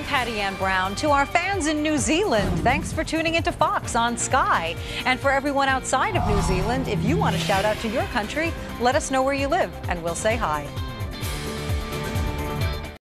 Patti and Browne. To our fans in New Zealand, thanks for tuning into Fox on Sky. And for everyone outside of New Zealand, if you want to shout out to your country, let us know where you live and we'll say hi.